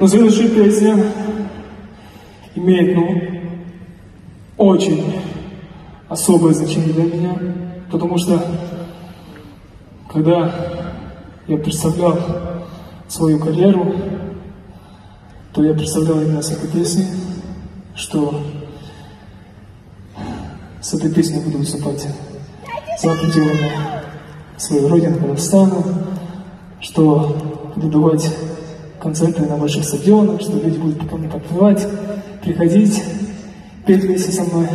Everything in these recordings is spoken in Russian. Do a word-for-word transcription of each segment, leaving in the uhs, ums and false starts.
Но следующая песня имеет, ну, очень особое значение для меня, потому что, когда я представлял свою карьеру, то я представлял именно с этой песней, что с этой песней буду выступать за пределами своей родины Казахстана, что буду давать концерты на больших стадионах, что люди будут ко мне подпевать, приходить, петь вместе со мной.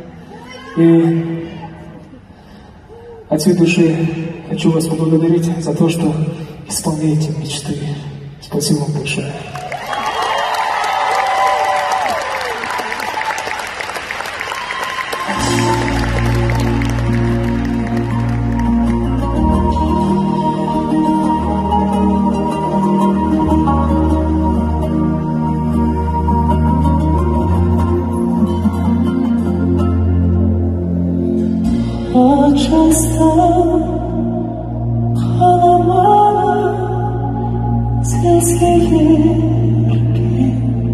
И от всей души хочу вас поблагодарить за то, что исполняете мечты. Спасибо вам большое. Часто қаламаны сезгенерге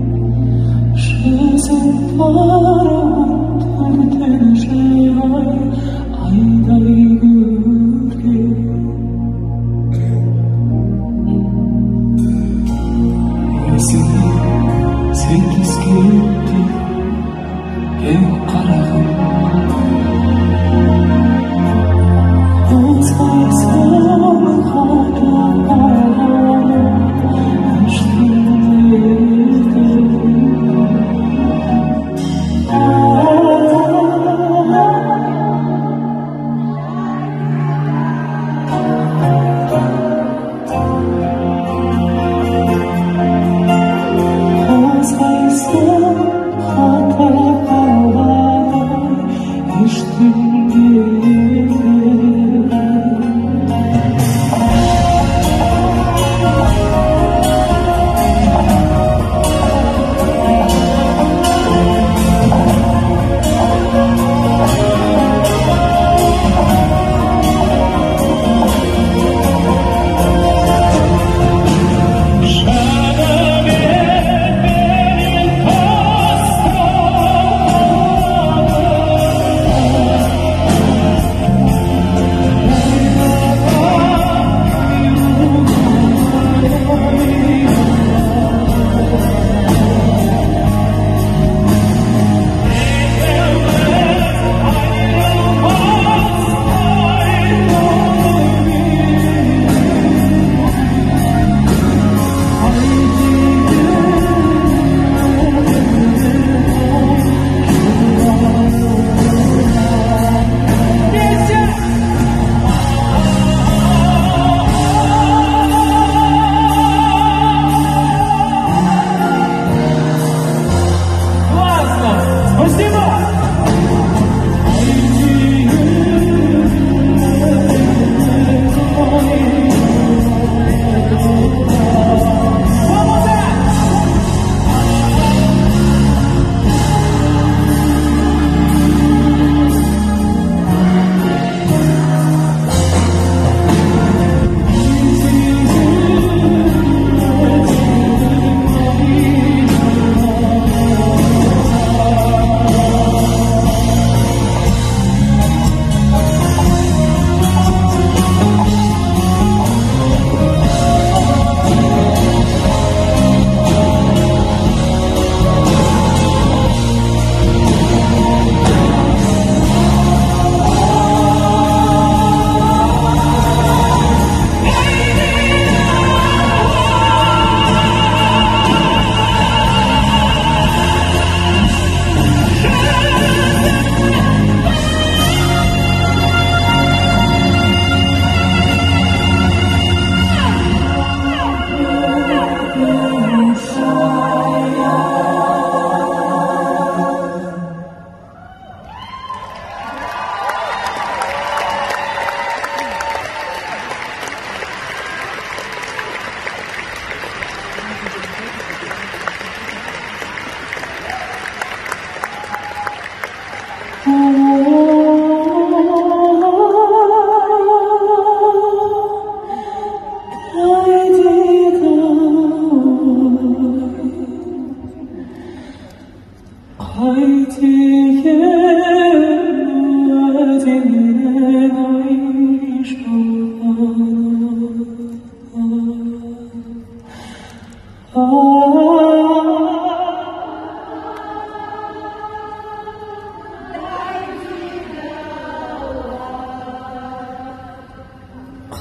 жүзің барауын төртін жайғай айдай көрген есіне сен түскенде ең қарағым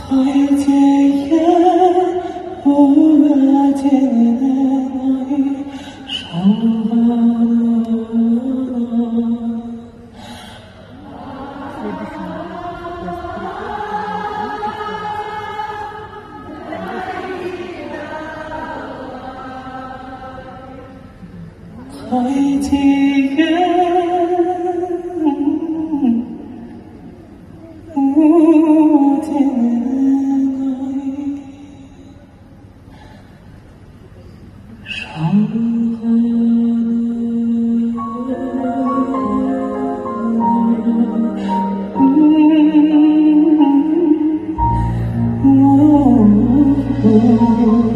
어디에 오아지는 너의 사랑 어디에 Oh